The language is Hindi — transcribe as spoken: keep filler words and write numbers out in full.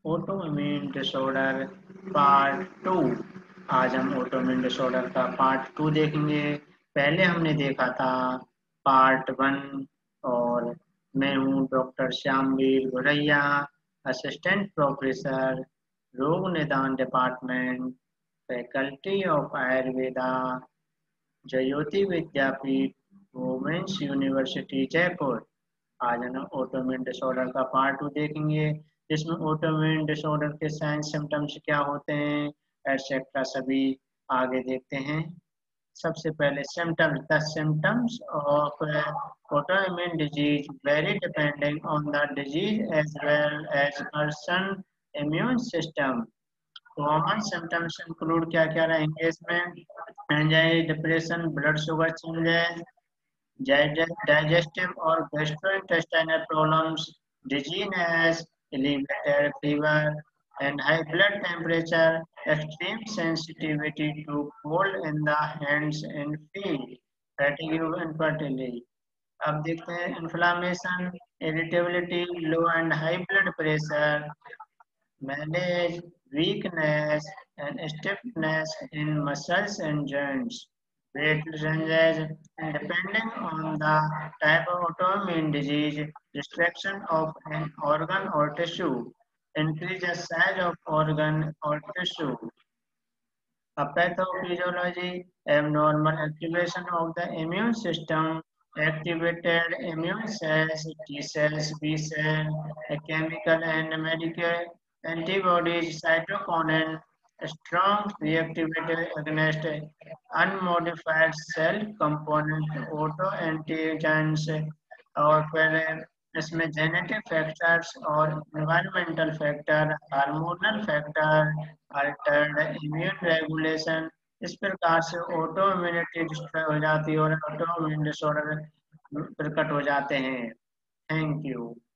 Autoimmune disorder part two. आज हम ऑटोइम्यून डिसऑर्डर का पार्ट टू देखेंगे। पहले हमने देखा था पार्ट वन। और मैं हूँ doctor Shyamveer Guraiya, assistant professor, रोग निदान department, faculty of Ayurveda, Jyoti Vidyapeeth, women's university Jaipur. आज हम ऑटोइम्यून डिसऑर्डर का पार्ट टू देखेंगे, जिसमें ऑटोइम्यून डिसऑर्डर के साइन सिम्टम्स क्या होते हैं एटसेट्रा सभी आगे देखते हैं। सबसे पहले symptoms the symptoms of autoimmune disease vary depending on the disease as well as person immune system. Common symptoms include क्या क्या रहेंगे इसमें? Anxiety, depression, blood sugar changes, digestive or gastrointestinal problems, dizziness, elevated fever, and high blood temperature, extreme sensitivity to cold in the hands and feet, fatigue and fatigue. अब देखते हैं inflammation, irritability, low and high blood pressure, manage weakness and stiffness in muscles and joints. Weight changes depending on the type of autoimmune disease, restriction of an organ or tissue, increase the size of organ or tissue. A pathophysiology, abnormal activation of the immune system, activated immune cells, T cells, B cells, a chemical and medical antibodies, cytokinin, strong reactivity against unmodified cell component, autoantigens, और फिर इसमें जेनेटिक फैक्टर्स और environmental factor, hormonal factor, altered immune regulation. इस प्रकार से ऑटो इम्यूनिटी डिस्ट्रॉय हो जाती है और ऑटो इम्यून डिसऑर्डर प्रकट हो जाते हैं। Thank you.